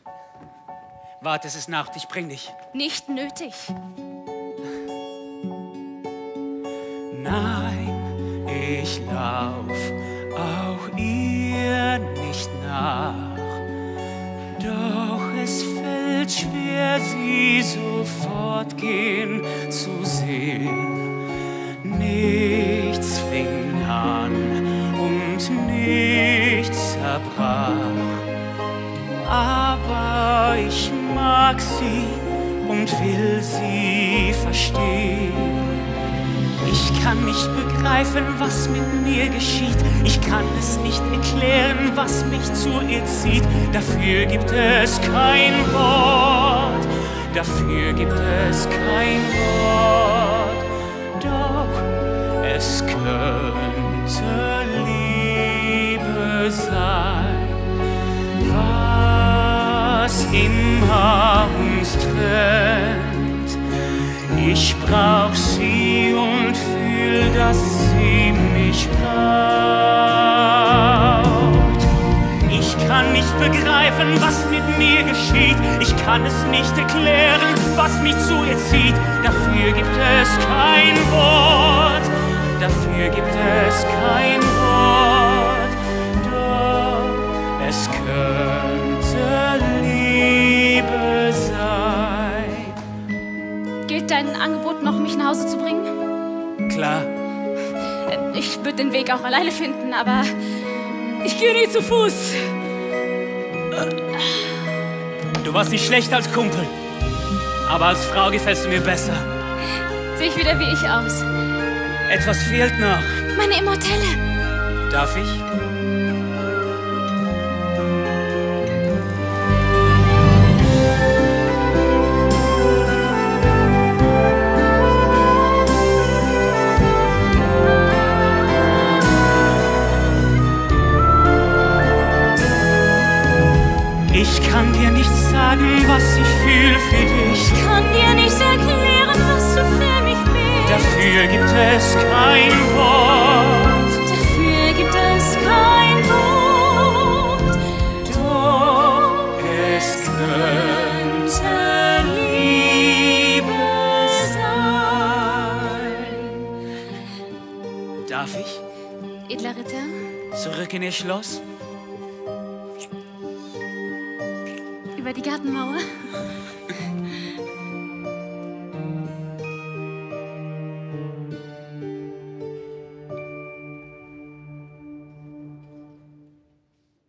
Warte, es ist Nacht, ich bring dich. Nicht nötig. Nein, ich lauf auch ihr nicht nach. Doch es fällt schwer, sie sofort gehen zu sehen. Nichts fing an und nichts zerbrach. Aber ich mag sie und will sie verstehen. Ich kann nicht begreifen, was mit mir geschieht. Ich kann es nicht erklären, was mich zu ihr zieht. Dafür gibt es kein Wort. Dafür gibt es kein Wort. Doch es könnte Liebe sein. Was immer uns trennt. Ich brauch sie und fühl, dass sie mich braucht. Ich kann nicht begreifen, was mit mir geschieht. Ich kann es nicht erklären, was mich zu ihr zieht. Dafür gibt es kein Wort. Dafür gibt es kein Wort. Doch es könnte Liebe sein. Gilt dein Angebot noch, mich nach Hause zu bringen? Klar. Ich würde den Weg auch alleine finden, aber ich gehe nie zu Fuß. Du warst nicht schlecht als Kumpel, aber als Frau gefällst du mir besser. Sehe ich wieder wie ich aus? Etwas fehlt noch. Meine Immortelle. Darf ich? Ich kann dir nicht sagen, was ich fühle für dich. Ich kann dir nicht erklären, was du für mich bist. Dafür gibt es kein Wort. Dafür gibt es kein Wort. Doch es könnte Liebe sein. Darf ich? Edler Ritter? Zurück in ihr Schloss? Über die Gartenmauer?